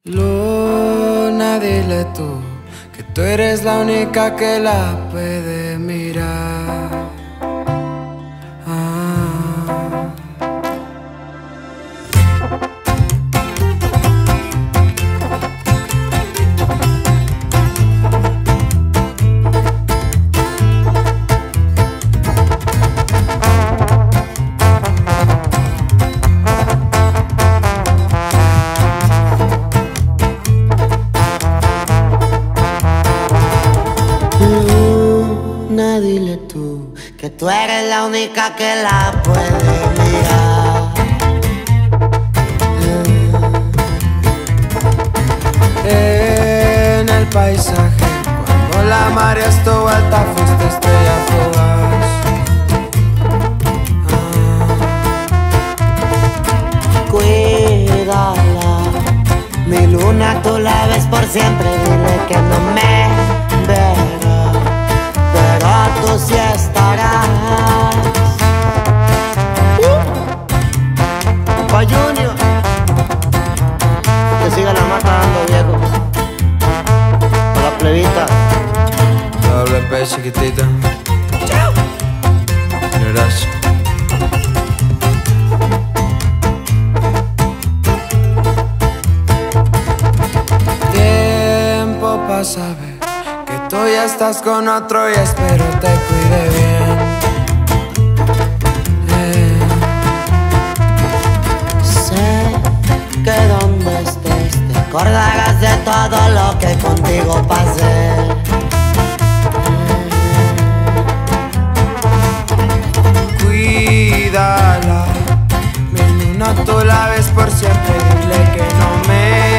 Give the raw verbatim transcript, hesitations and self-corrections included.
Luna, dile tú que tú eres la única que la puede mirar. Ah. Luna, dile tú que tú eres la única que la puede mirar. En el paisaje, cuando la marea estuvo alta, fuiste estrella fugaz. Ah. Cuídala, mi luna, tú la ves por siempre. Dile que no me verá, pero tú sí estarás. uh. Pa' Junior, que siga la mata dando, viejo. Pa' la plebita. Doble P, chiquitita. Chao. Gracias. Tiempo pasa, ve que tú ya estás con otro y espero te cuide bien. Eh. Sé que donde estés te acordarás de todo lo que contigo pasé. Cuídala, mi luna, tú la ves por siempre. Dile que no me